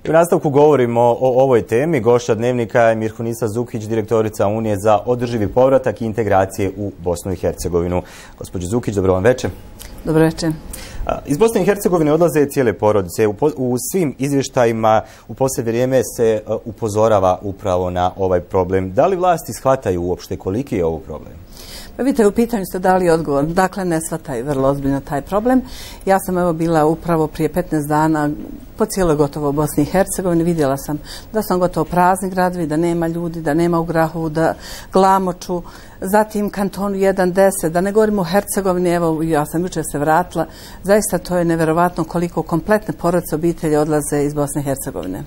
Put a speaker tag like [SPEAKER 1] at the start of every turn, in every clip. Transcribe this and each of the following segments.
[SPEAKER 1] I u nastavku govorimo o ovoj temi. Gošća Dnevnika je Mirhunisa Zukić, direktorica Unije za održivi povratak i integracije u Bosnu i Hercegovinu. Gospođo Zukić, dobro vam večer.
[SPEAKER 2] Dobro večer.
[SPEAKER 1] Iz Bosne i Hercegovine odlaze cijele porodice. U svim izvještajima u posljednje vrijeme se upozorava upravo na ovaj problem. Da li vlasti shvataju uopšte koliki je ovo problem?
[SPEAKER 2] Pa vidite, u pitanju ste dali odgovor. Dakle, ne shvataju vrlo ozbiljno taj problem. Ja sam bila upravo prije 15 dana po cijeloj gotovo Bosni i Hercegovini. Vidjela sam da su gotovo prazni gradovi, da nema ljudi, da nema u Grahovu, da Glamoču, zatim kantonu 1-10, da ne govorimo o Hercegovini. Evo, ja sam jučer se vratila. Zaista to je neverovatno koliko kompletne porodice obitelji odlaze iz Bosne i Hercegovine.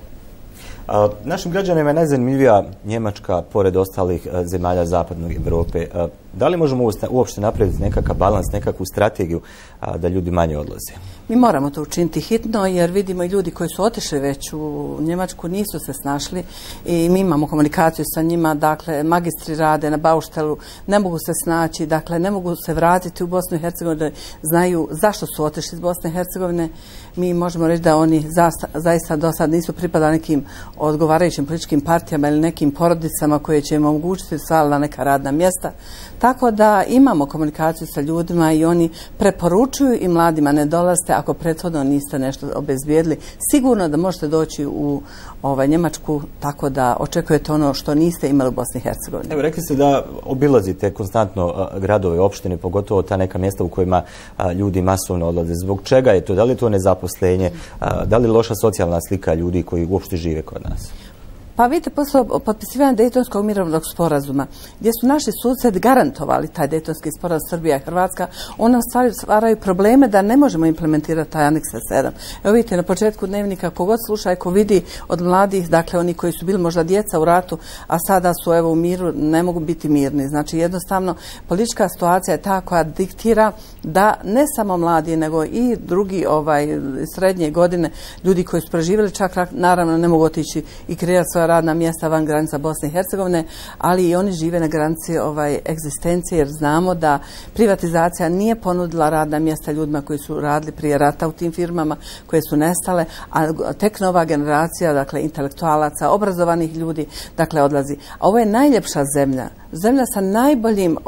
[SPEAKER 1] Našim građanima je najzanimljivija Njemačka pored ostalih zemalja zapadnog Europe. Da li možemo uopšte napraviti nekakav balans, nekakvu strategiju da ljudi manje odlaze?
[SPEAKER 2] Mi moramo to učiniti hitno jer vidimo i ljudi koji su otišli već u Njemačku nisu se snašli i mi imamo komunikaciju sa njima, dakle magistri rade na bauštelu, ne mogu se snaći, dakle ne mogu se vratiti u Bosnu i Hercegovinu da znaju zašto su otišli iz Bosne i Hercegovine. Mi možemo reći da oni zaista do sad nisu pripadali nekim odgovarajućim političkim partijama ili nekim porodicama koje će im omogućiti stalna neka radna mjesta. Tako da imamo komunikaciju sa ljudima i oni preporučuju i mladima ne dolazite ako prethodno niste nešto obezbijedili. Sigurno da možete doći u Njemačku, tako da očekujete ono što niste imali u Bosni i Hercegovini.
[SPEAKER 1] Evo, rekli ste da obilazite konstantno gradove, opštine, pogotovo ta neka mjesta u kojima ljudi masovno odlaze. Zbog čega je to? Da li je to nezaposlenje? Da li je loša socijalna slika ljudi koji uopšte žive kod nas?
[SPEAKER 2] Pa vidite, posle potpisivanja Dejtonskog mirovnog sporazuma, gdje su naši susjedi garantovali taj Dejtonski sporazum Srbija i Hrvatska, ona stvaraju probleme da ne možemo implementirati taj aneksa 7. Evo vidite, na početku Dnevnika, kogod sluša i ko vidi od mladih, dakle oni koji su bili možda djeca u ratu, a sada su evo u miru, ne mogu biti mirni. Znači jednostavno, politička situacija je ta koja diktira da ne samo mladi, nego i drugi srednje godine, ljudi koji su preživjeli čak naravno ne mogu otići i kreirati svoja radna mjesta van granica Bosne i Hercegovine, ali i oni žive na granici egzistencije jer znamo da privatizacija nije ponudila radna mjesta ljudima koji su radili prije rata u tim firmama koje su nestale, a tek nova generacija, dakle intelektualaca, obrazovanih ljudi, dakle odlazi. A ovo je najljepša zemlja, zemlja sa najboljim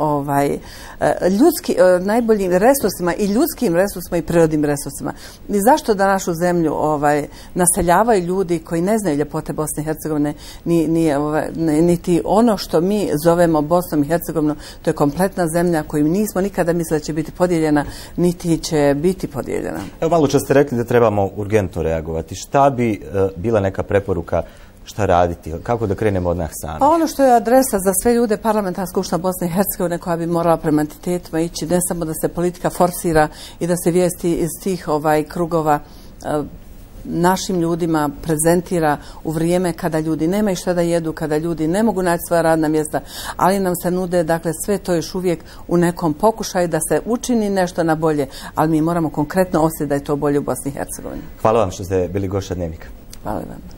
[SPEAKER 2] najboljim resursima i ljudskim resursima i prirodnim resursima. I zašto da našu zemlju naseljavaju ljudi koji ne znaju ljepote Bosne i Hercegovine, niti ono što mi zovemo Bosnom i Hercegovinom, to je kompletna zemlja koju nismo nikada mislili da će biti podijeljena, niti će biti podijeljena. Evo,
[SPEAKER 1] malo čas ste rekli da trebamo urgentno reagovati. Šta bi bila neka preporuka šta raditi, kako da krenemo od nas sami?
[SPEAKER 2] Pa ono što je adresa za sve ljude, Parlamentarna skupština Bosne i Hercegovine koja bi morala prema entitetima ići, ne samo da se politika forsira i da se vijesti iz tih krugova našim ljudima prezentira u vrijeme kada ljudi nemaju šta da jedu, kada ljudi ne mogu naći svoja radna mjesta, ali nam se nude, dakle sve to još uvijek u nekom pokušaju da se učini nešto na bolje, ali mi moramo konkretno osjetiti da je to bolje u Bosni i Hercegovini.
[SPEAKER 1] Hvala vam što ste bili gošća Dnevnika.
[SPEAKER 2] Hvala vam.